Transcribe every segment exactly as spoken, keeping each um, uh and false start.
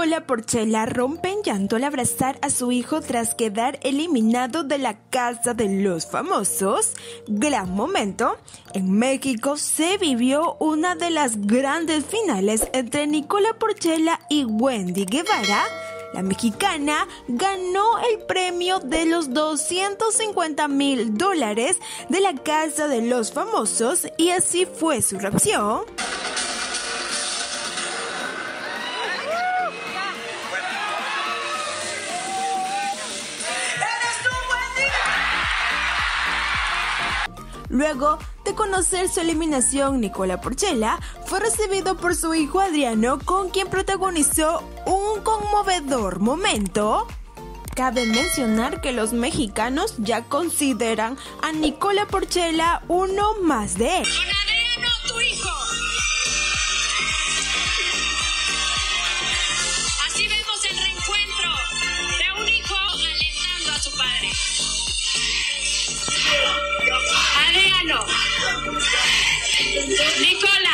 Nicola Porchela rompe en llanto al abrazar a su hijo tras quedar eliminado de la Casa de los Famosos. Gran momento. En México se vivió una de las grandes finales entre Nicola Porchela y Wendy Guevara. La mexicana ganó el premio de los doscientos cincuenta mil dólares de la Casa de los Famosos y así fue su reacción. Luego de conocer su eliminación, Nicola Porchela fue recibido por su hijo Adriano, con quien protagonizó un conmovedor momento. Cabe mencionar que los mexicanos ya consideran a Nicola Porchela uno más de él. ¡Con Adriano, tu hijo! Así vemos el reencuentro de un hijo alentando a su padre. Adriano, Nicola.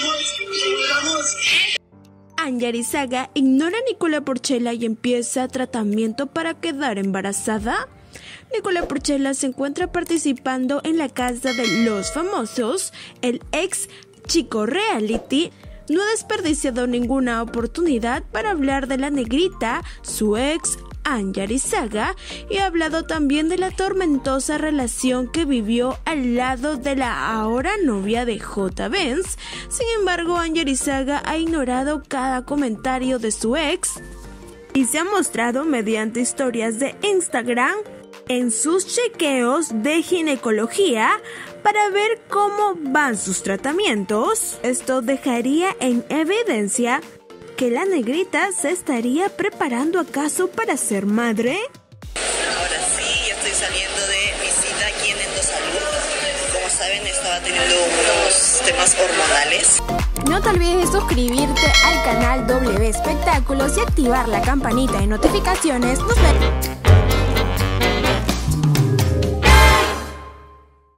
Anya Arizaga ignora a Nicola Porchela y empieza tratamiento para quedar embarazada. Nicola Porchela se encuentra participando en la Casa de los Famosos. El ex chico reality no ha desperdiciado ninguna oportunidad para hablar de la negrita, su ex Anya Arizaga, y ha hablado también de la tormentosa relación que vivió al lado de la ahora novia de J. Benz. Sin embargo, Anya Arizaga ha ignorado cada comentario de su ex y se ha mostrado mediante historias de Instagram en sus chequeos de ginecología para ver cómo van sus tratamientos. Esto dejaría en evidencia que la negrita se estaría preparando acaso para ser madre. Ahora sí, ya estoy saliendo de mi cita aquí en Endosalud. Como saben, estaba teniendo unos temas hormonales. No te olvides de suscribirte al canal W Espectáculos y activar la campanita de notificaciones. Nos vemos.